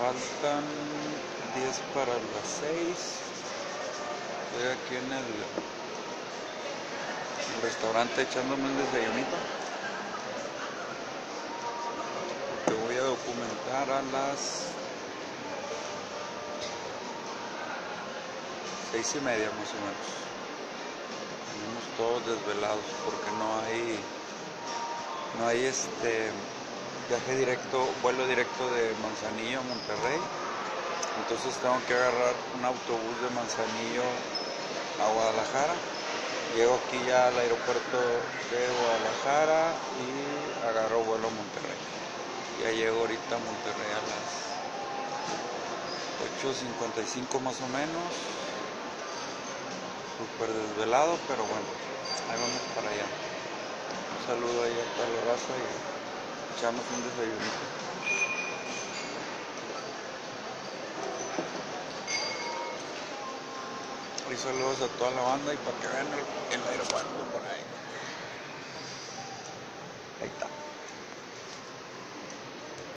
Faltan 10 para las 6. Estoy aquí en el restaurante echándome un desayunito. Te voy a documentar a las 6:30 más o menos. Venimos todos desvelados porque no hay viaje directo, vuelo directo de Manzanillo a Monterrey. Entonces tengo que agarrar un autobús de Manzanillo a Guadalajara. Llego aquí ya al aeropuerto de Guadalajara y agarro vuelo a Monterrey. Ya llego ahorita a Monterrey a las 8:55 más o menos. Súper desvelado, pero bueno, ahí vamos para allá. Un saludo ahí a toda la raza y echamos un desayunito. Y saludos a toda la banda y para que vean el aeropuerto por ahí. Ahí está.